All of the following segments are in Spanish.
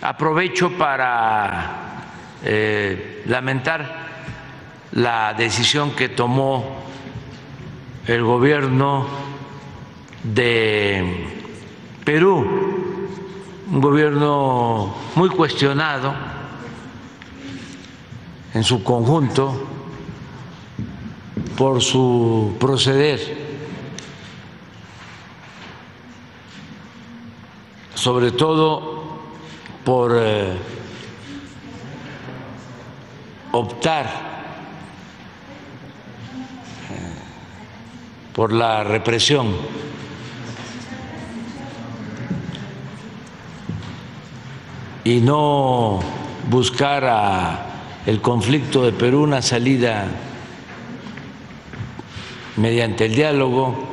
aprovecho para lamentar la decisión que tomó el gobierno de Perú, un gobierno muy cuestionado en su conjunto por su proceder, sobre todo por optar por la represión y no buscar el conflicto de Perú una salida mediante el diálogo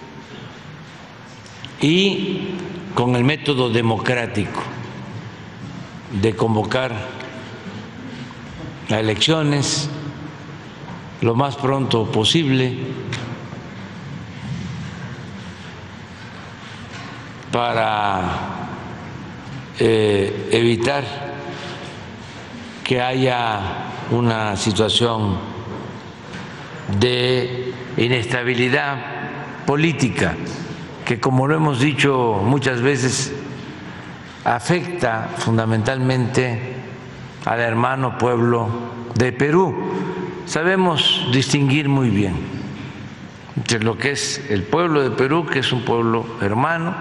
y con el método democrático de convocar a elecciones lo más pronto posible para evitar que haya una situación de inestabilidad política que, como lo hemos dicho muchas veces, afecta fundamentalmente al hermano pueblo de Perú. Sabemos distinguir muy bien entre lo que es el pueblo de Perú, que es un pueblo hermano,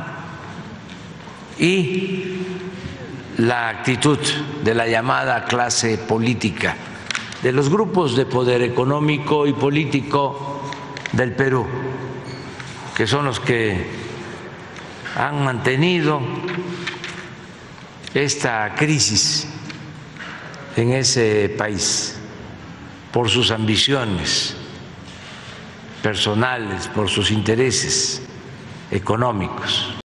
y la actitud de la llamada clase política, de los grupos de poder económico y político del Perú, que son los que han mantenido esta crisis en ese país por sus ambiciones personales, por sus intereses económicos.